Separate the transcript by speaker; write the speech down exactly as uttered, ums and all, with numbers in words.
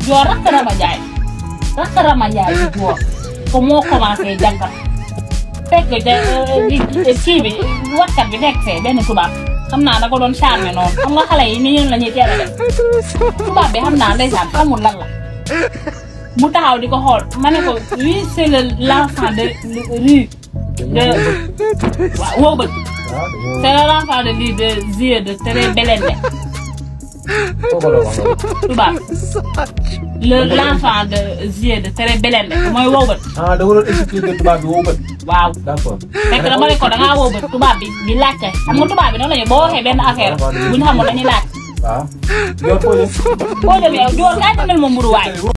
Speaker 1: joor rakk Rama Njaay rakk Rama Njaay bi joor ko moo commencé jàngat fekk kii bi watkat bi nekk fee benn tubaab xam naa da ko doon charmé noonu xam nga xale yi ni ñun la ñuy teel a def tubaab bi xam naa ndeysaan xamul lan la mu taxaw di ko xool ma ne ko oui c'est le l'enfant de rue de waaw wow bët c'est l'enfant de rue de yeux de très belende tubaab le l'enfant de yeux de très belende mooy wow bët.
Speaker 2: ah da nga doon expliquer tubaab bi wow bët.
Speaker 1: waaw
Speaker 2: d'accord.
Speaker 1: fekk dama ne ko da ngaa wow bët tubaab bi di laajte xam nga tubaab bi noonu la ñu boo waxee benn affaire bu ñu xamul dañuy laaj.
Speaker 2: waaw. yow foo jëm.
Speaker 1: foo jëm yow Dior kaa jëndal ma mburu waay.